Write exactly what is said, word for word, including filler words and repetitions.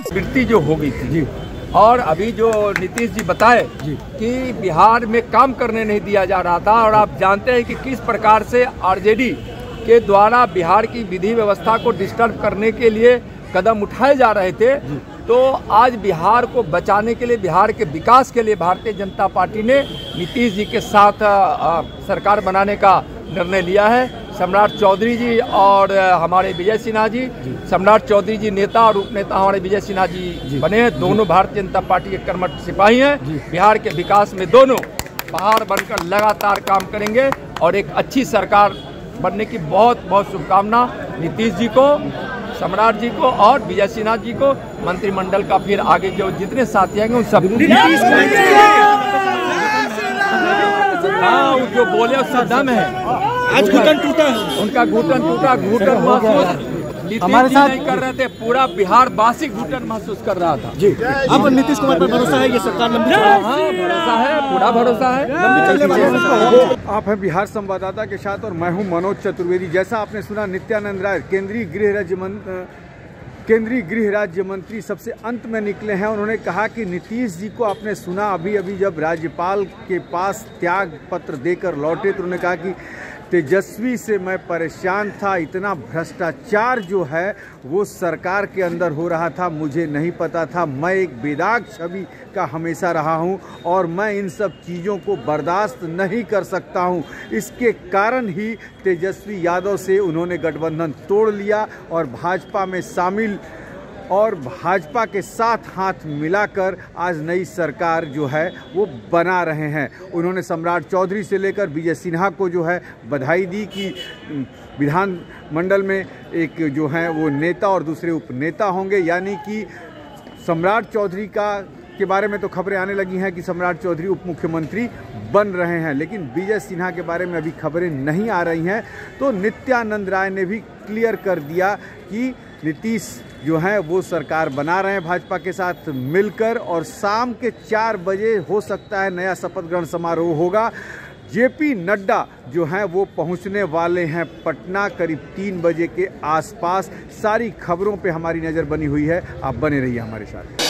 वृत्ति जो हो गई थी जी, और अभी जो नीतीश जी बताए जी कि बिहार में काम करने नहीं दिया जा रहा था, और आप जानते हैं कि किस प्रकार से आरजेडी के द्वारा बिहार की विधि व्यवस्था को डिस्टर्ब करने के लिए कदम उठाए जा रहे थे। तो आज बिहार को बचाने के लिए, बिहार के विकास के लिए भारतीय जनता पार्टी ने नीतीश जी के साथ आ, सरकार बनाने का निर्णय लिया है। सम्राट चौधरी जी और हमारे विजय सिन्हा जी, सम्राट चौधरी जी नेता और उपनेता हमारे विजय सिन्हा जी, जी बने हैं। दोनों भारतीय जनता पार्टी के कर्मठ सिपाही हैं। बिहार के विकास में दोनों पहाड़ बनकर लगातार काम करेंगे और एक अच्छी सरकार बनने की बहुत बहुत शुभकामना नीतीश जी को, सम्राट जी को और विजय सिन्हा जी को, मंत्रिमंडल का फिर आगे जो जितने साथी आएंगे उन सब। हाँ, जो बोले उसका दम है। आज घुटन टूटा है, उनका घुटन टूटा, घुटन महसूस हमारे साथ नहीं कर रहे थे, पूरा बिहार वासी घुटन महसूस कर रहा था जी। अब नीतीश कुमार पर भरोसा है, ये सरकार लंबी हाँ भरोसा है, पूरा भरोसा है। आप हैं बिहार संवाददाता के साथ और मैं हूं मनोज चतुर्वेदी। जैसा आपने सुना, नित्यानंद राय केंद्रीय गृह राज्य मंत्री केंद्रीय गृह राज्य मंत्री सबसे अंत में निकले हैं। उन्होंने कहा कि नीतीश जी को आपने सुना अभी अभी जब राज्यपाल के पास त्याग पत्र देकर लौटे तो उन्होंने कहा कि तेजस्वी से मैं परेशान था, इतना भ्रष्टाचार जो है वो सरकार के अंदर हो रहा था, मुझे नहीं पता था। मैं एक बेदाग छवि का हमेशा रहा हूं और मैं इन सब चीज़ों को बर्दाश्त नहीं कर सकता हूं। इसके कारण ही तेजस्वी यादव से उन्होंने गठबंधन तोड़ लिया और भाजपा में शामिल और भाजपा के साथ हाथ मिलाकर आज नई सरकार जो है वो बना रहे हैं। उन्होंने सम्राट चौधरी से लेकर विजय सिन्हा को जो है बधाई दी कि विधानमंडल में एक जो है वो नेता और दूसरे उपनेता होंगे, यानी कि सम्राट चौधरी का के बारे में तो खबरें आने लगी हैं कि सम्राट चौधरी उप मुख्यमंत्री बन रहे हैं, लेकिन विजय सिन्हा के बारे में अभी खबरें नहीं आ रही हैं। तो नित्यानंद राय ने भी क्लियर कर दिया कि नीतीश जो है वो सरकार बना रहे हैं भाजपा के साथ मिलकर, और शाम के चार बजे हो सकता है नया शपथ ग्रहण समारोह होगा। जेपी नड्डा जो हैं वो पहुंचने वाले हैं पटना करीब तीन बजे के आसपास। सारी खबरों पे हमारी नज़र बनी हुई है, आप बने रहिए हमारे साथ।